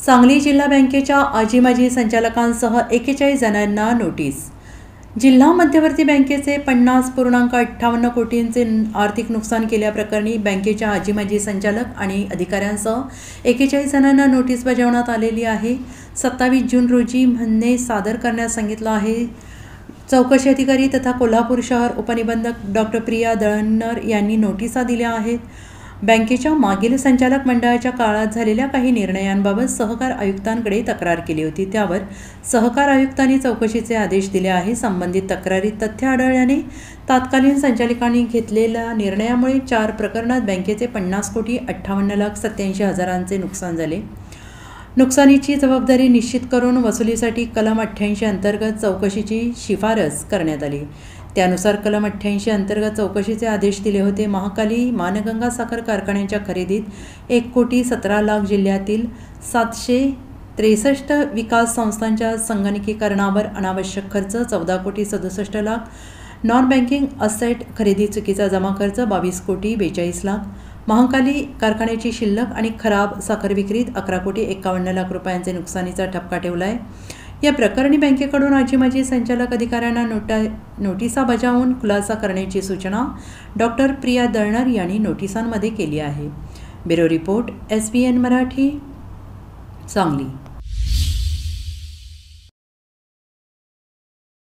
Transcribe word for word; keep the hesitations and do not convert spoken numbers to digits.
सांगली जिल्हा बँकेच्या आजी माजी संचालकांसह एक्केचाळीस जणांना नोटीस। जिल्हा मध्यवर्ती बँकेचे पन्नास पूर्णांक अठ्ठावन्न कोटींचे आर्थिक नुकसान केल्याप्रकरणी बँकेच्या आजी माजी संचालक आणि अधिकाऱ्यांसह एक्केचाळीस जणांना नोटीस बजावण्यात आलेली आहे। सत्तावीस जून रोजी म्हणणे सादर करण्यास सांगितलं आहे। चौकशी अधिकारी तथा कोल्हापूर शहर उपनिबंधक डॉक्टर प्रिया दळणर यांनी नोटिसा दिल्या आहेत। बँकेच्या मागील संचालक मंडळाच्या काळात झालेल्या काही निर्णयांबाबत सहकार आयुक्तांकडे तक्रार केली होती, त्यावर सहकार आयुक्तांनी चौकशीचे आदेश दिले आहे। संबंधित तक्रारीत तथ्य आढळल्याने तत्कालीन संचालकांनी घेतलेल्या निर्णयामुळे चार प्रकरणात बँकेचे पन्नास कोटी अठ्ठावन्न लाख सत्याऐंशी हजारांचे नुकसान झाले। नुकसानीची जबाबदारी निश्चित करून वसुलीसाठी कलम अठ्ठ्याऐंशी अंतर्गत चौकशीची शिफारस करण्यात आली। त्यानुसार कलम अठ्ठ्याऐंशी अंतर्गत चौकशीचे आदेश दिले होते। महाकाली मानगंगा साखर कारखान्याच्या खरेदीत एक कोटी सतरा लाख, जिल्ह्यातील सातशे त्रेसष्ट विकास संस्थांच्या संगणकीकरणावर अनावश्यक खर्च चौदा कोटी सदुसष्ट लाख, नॉन बँकिंग असेट खरेदी चुकीचा जमा खर्च बावीस कोटी बेचाळीस लाख, महाकाली कारखान्याची शिल्लक आणि खराब साखर विक्रीत अकरा कोटी एक्कावन्न लाख रुपयांचे नुकसानीचा ठपका ठेवला आहे। या प्रकरणी बँकेकडून आजी माजी संचालक अधिकाऱ्यांना नोटा नोटिसा बजावून खुलासा करण्याची सूचना डॉक्टर प्रिया दळणर यांनी नोटिसांमध्ये केली आहे। Bureau report, S B N Marathi, Sangli.